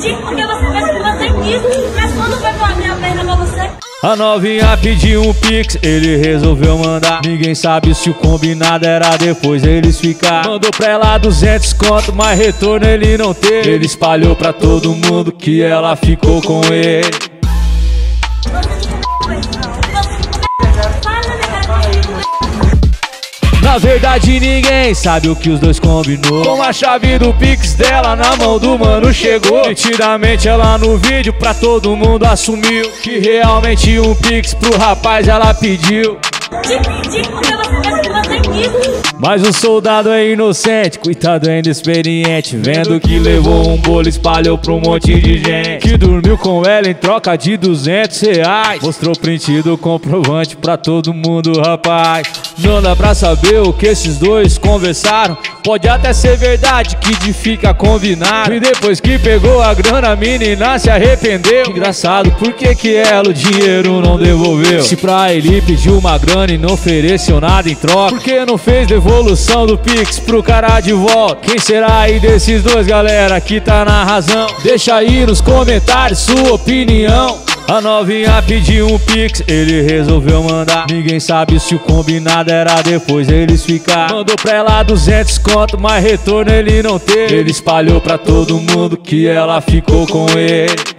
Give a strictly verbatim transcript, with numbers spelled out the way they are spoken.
pedir porque você pensa que você quis, mas quando foi pra minha perna pra você. A novinha pediu um pix, ele resolveu mandar. Ninguém sabe se o combinado era depois eles ficar. Mandou pra ela duzentos conto, mas retorno ele não teve. Ele espalhou pra todo mundo que ela ficou com ele. Na verdade ninguém sabe o que os dois combinou. Com a chave do pix dela na mão do mano chegou. Nitidamente ela no vídeo pra todo mundo assumiu que realmente um pix pro rapaz ela pediu. Te pedi porque você pensa que você quis. Mas o soldado é inocente, coitado é inexperiente. Vendo que levou um bolo, espalhou pra um monte de gente que dormiu com ela em troca de duzentos reais. Mostrou print do comprovante pra todo mundo, rapaz. Não dá pra saber o que esses dois conversaram. Pode até ser verdade que de fica combinado. E depois que pegou a grana, a menina se arrependeu. Engraçado, por que que ela o dinheiro não devolveu? Se pra ele pediu uma grana e não ofereceu nada em troca, por que não fez devolução do pix pro cara de volta? Quem será aí desses dois, galera, que tá na razão? Deixa aí nos comentários sua opinião. A novinha pediu um pix, ele resolveu mandar. Ninguém sabe se o combinado era depois eles ficar. Mandou pra ela duzentos conto, mas retorno ele não teve. Ele espalhou pra todo mundo que ela ficou com ele.